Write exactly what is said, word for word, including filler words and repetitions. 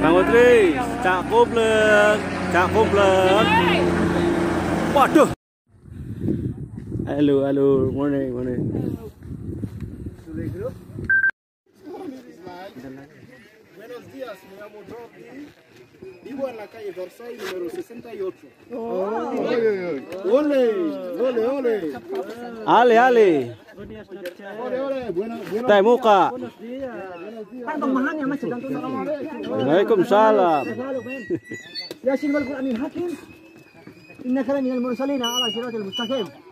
Bang Putri, Cak Komplit, Cak Komplit. Waduh. Halo, halo, morning, morning. Buenos días, me llamo Jordi. Vivo en la calle Versailles número sesenta y ocho. Oh. Ole, ole, ole. Ale, ale. Ole, ole. Buenas, buenas. Tay muka. Pak Bang ya Mas jantung. Waalaikumsalam. Yasin wal Qur'anil Hakim. Innaka laminal mursalin ala siratal mustaqim.